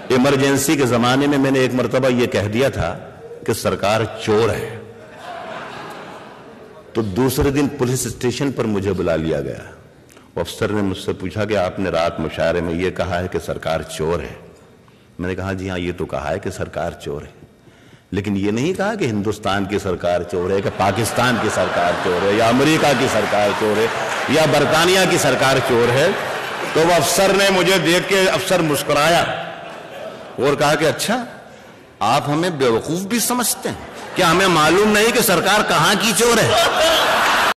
Emergency के जमाने में मैंने एक मर्तबा यह कह दिया था कि सरकार चोर है, तो दूसरे दिन पुलिस स्टेशन पर मुझे बुला लिया गया। अफसर ने मुझसे पूछा कि आपने रात मुशायरे में यह कहा है कि सरकार चोर है। मैंने कहा जी हाँ, ये तो कहा है कि सरकार चोर है, लेकिन ये नहीं कहा कि हिंदुस्तान की सरकार चोर है, कि पाकिस्तान की सरकार चोर है, या अमेरिका की सरकार चोर है, या बरतानिया की सरकार चोर है। तो वह अफसर ने मुझे देख के अफसर मुस्कुराया और कहा कि अच्छा, आप हमें बेवकूफ भी समझते हैं क्या? हमें मालूम नहीं कि सरकार कहां की चोर है?